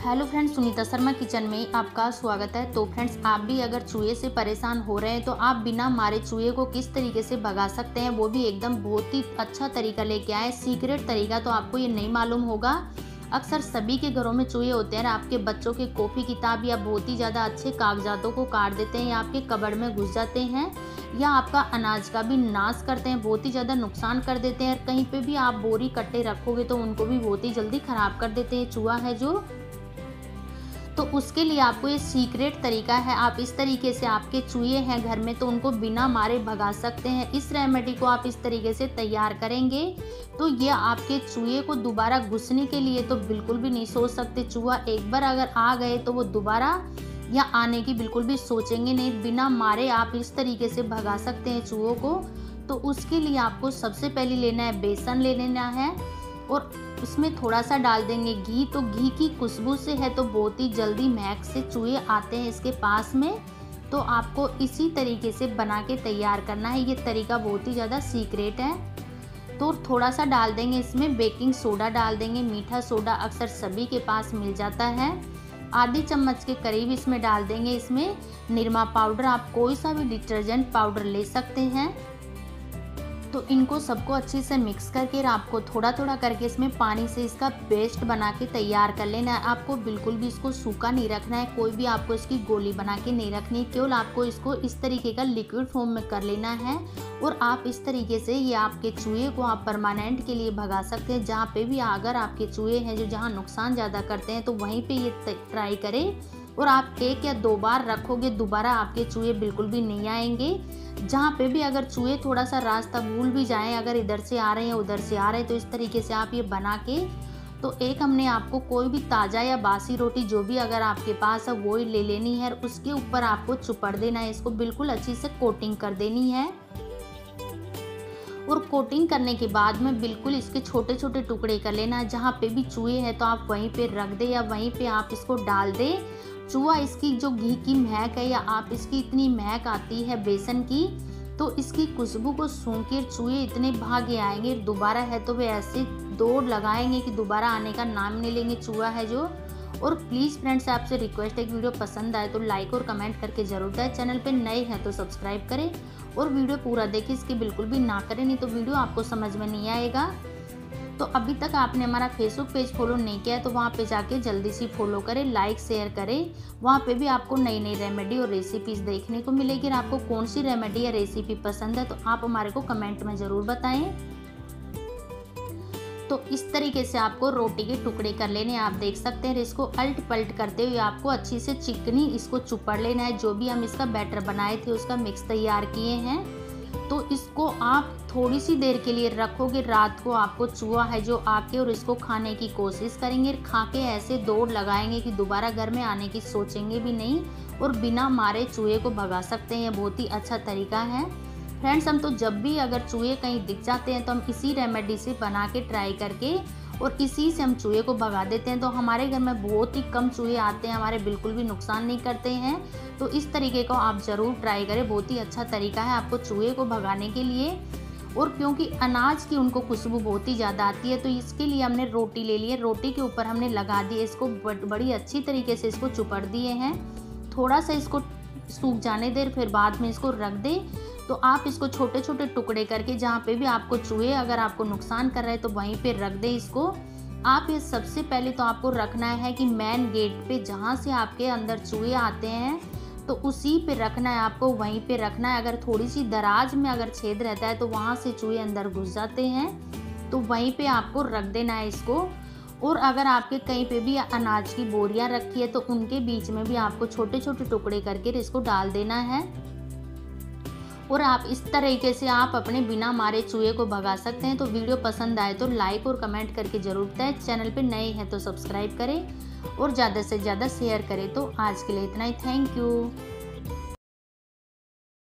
Hello friends, Sunita Sharma kitchen में आपका स्वागत है। तो फ्रेंड्स, आप भी अगर चूहे से परेशान हो रहे हैं तो आप बिना मारे चूहे को किस तरीके से भगा सकते हैं, वो भी एकदम बहुत ही अच्छा तरीका लेके आए। सीक्रेट तरीका तो आपको ये नहीं मालूम होगा। अक्सर सभी के घरों में चूहे होते हैं। आपके बच्चों के कॉपी किताब या बहुत ही ज़्यादा अच्छे कागजातों को काट देते हैं, या आपके कबर्ड में घुस जाते हैं, या आपका अनाज का भी नाश करते हैं, बहुत ही ज़्यादा नुकसान कर देते हैं। कहीं पे भी आप बोरी कट्टे रखोगे तो उनको भी बहुत ही जल्दी ख़राब कर देते हैं चूहा है जो। तो उसके लिए आपको ये सीक्रेट तरीका है। आप इस तरीके से, आपके चूहे हैं घर में तो उनको बिना मारे भगा सकते हैं। इस रेमेडी को आप इस तरीके से तैयार करेंगे तो ये आपके चूहे को दोबारा घुसने के लिए तो बिल्कुल भी नहीं सोच सकते। चूहा एक बार अगर आ गए तो वो दोबारा या आने की बिल्कुल भी सोचेंगे नहीं। बिना मारे आप इस तरीके से भगा सकते हैं चूहों को। तो उसके लिए आपको सबसे पहले लेना है बेसन, ले लेना है और उसमें थोड़ा सा डाल देंगे घी। तो घी की खुशबू से है तो बहुत ही जल्दी महक से चूहे आते हैं इसके पास में। तो आपको इसी तरीके से बना के तैयार करना है। ये तरीका बहुत ही ज़्यादा सीक्रेट है। तो थोड़ा सा डाल देंगे इसमें बेकिंग सोडा, डाल देंगे मीठा सोडा, अक्सर सभी के पास मिल जाता है। आधी चम्मच के करीब इसमें डाल देंगे इसमें निरमा पाउडर। आप कोई सा भी डिटर्जेंट पाउडर ले सकते हैं। तो इनको सबको अच्छे से मिक्स करके आपको थोड़ा थोड़ा करके इसमें पानी से इसका पेस्ट बना के तैयार कर लेना है। आपको बिल्कुल भी इसको सूखा नहीं रखना है, कोई भी आपको इसकी गोली बना के नहीं रखनी है। केवल आपको इसको इस तरीके का लिक्विड फॉर्म में कर लेना है। और आप इस तरीके से ये आपके चूहे को आप परमानेंट के लिए भगा सकते हैं। जहाँ पे भी अगर आपके चूहे हैं जो जहाँ नुकसान ज़्यादा करते हैं तो वहीं पर ये ट्राई करें। और आप 1 या 2 बार रखोगे, दोबारा आपके चूहे बिल्कुल भी नहीं आएंगे। जहाँ पे भी अगर चूहे थोड़ा सा रास्ता भूल भी जाएं, अगर इधर से आ रहे हैं उधर से आ रहे हैं, तो इस तरीके से आप ये बना के तो एक हमने आपको कोई भी ताज़ा या बासी रोटी जो भी अगर आपके पास है वो ही ले लेनी है। उसके ऊपर आपको चुपड़ देना है, इसको बिल्कुल अच्छी से कोटिंग कर देनी है। और कोटिंग करने के बाद में बिल्कुल इसके छोटे छोटे टुकड़े कर लेना है। जहाँ पे भी चूहे हैं तो आप वहीं पे रख दे या वहीं पे आप इसको डाल दे। चूहा इसकी जो घी की महक है या आप इसकी इतनी महक आती है बेसन की, तो इसकी खुशबू को सूंघ के चूहे इतने भागे आएंगे। दोबारा है तो वे ऐसे दौड़ लगाएंगे कि दोबारा आने का नाम नहीं लेंगे चूहा है जो। और प्लीज़ फ्रेंड्स, आपसे रिक्वेस्ट है कि वीडियो पसंद आए तो लाइक और कमेंट करके ज़रूर दें। चैनल पे नए हैं तो सब्सक्राइब करें और वीडियो पूरा देखें, इसकी बिल्कुल भी ना करें, नहीं तो वीडियो आपको समझ में नहीं आएगा। तो अभी तक आपने हमारा फेसबुक पेज फॉलो नहीं किया है तो वहाँ पे जाके जल्दी से फॉलो करें, लाइक शेयर करें। वहाँ पे भी आपको नई नई रेमेडी और रेसिपीज़ देखने को मिलेगी। आपको कौन सी रेमेडी या रेसिपी पसंद है तो आप हमारे को कमेंट में ज़रूर बताएं। तो इस तरीके से आपको रोटी के टुकड़े कर लेने हैं। आप देख सकते हैं इसको अल्ट पल्ट करते हुए आपको अच्छी से चिकनी इसको चुपड़ लेना है। जो भी हम इसका बैटर बनाए थे उसका मिक्स तैयार किए हैं, तो इसको आप थोड़ी सी देर के लिए रखोगे। रात को आपको चूहा है जो आके और इसको खाने की कोशिश करेंगे, खा के ऐसे दौड़ लगाएंगे कि दोबारा घर में आने की सोचेंगे भी नहीं और बिना मारे चूहे को भगा सकते हैं। बहुत ही अच्छा तरीका है फ्रेंड्स। हम तो जब भी अगर चूहे कहीं दिख जाते हैं तो हम इसी रेमेडी से बना के ट्राई करके और इसी से हम चूहे को भगा देते हैं। तो हमारे घर में बहुत ही कम चूहे आते हैं, हमारे बिल्कुल भी नुकसान नहीं करते हैं। तो इस तरीके को आप ज़रूर ट्राई करें, बहुत ही अच्छा तरीका है आपको चूहे को भगाने के लिए। और क्योंकि अनाज की उनको खुशबू बहुत ही ज़्यादा आती है तो इसके लिए हमने रोटी ले ली है। रोटी के ऊपर हमने लगा दिए इसको, बड़ी अच्छी तरीके से इसको चुपड़ दिए हैं। थोड़ा सा इसको सूख जाने देर, फिर बाद में इसको रख दे। तो आप इसको छोटे छोटे टुकड़े करके जहाँ पे भी आपको चूहे अगर आपको नुकसान कर रहे हैं तो वहीं पे रख दे इसको। आप ये सबसे पहले तो आपको रखना है कि मेन गेट पे जहाँ से आपके अंदर चूहे आते हैं तो उसी पे रखना है, आपको वहीं पे रखना है। अगर थोड़ी सी दराज में अगर छेद रहता है तो वहाँ से चूहे अंदर घुस जाते हैं, तो वहीं पे आपको रख देना है इसको। और अगर आपके कहीं पे भी अनाज की बोरियां रखी है तो उनके बीच में भी आपको छोटे छोटे टुकड़े करके इसको डाल देना है। और आप इस तरीके से आप अपने बिना मारे चूहे को भगा सकते हैं। तो वीडियो पसंद आए तो लाइक और कमेंट करके ज़रूर बताएं। चैनल पे नए हैं तो सब्सक्राइब करें और ज़्यादा से ज़्यादा शेयर करें। तो आज के लिए इतना ही, थैंक यू।